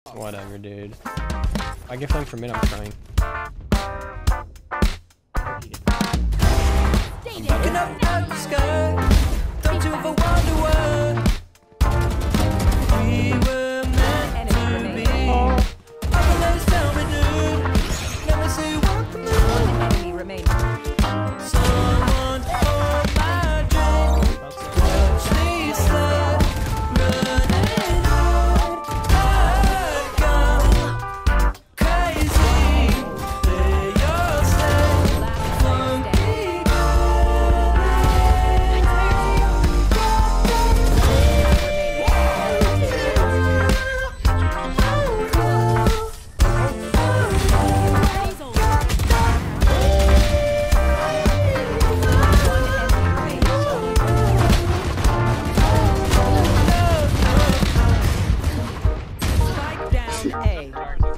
Whatever, dude. I get flamed for mid, I'm crying. Looking up at the sky, don't you ever wonder why we were meant to be? Others tell me, dude, never see you walk the moon. One enemy remaining. Someone hold my drink, watch me slide, running out. I've gone crazy. Play your set, funky Spike down A.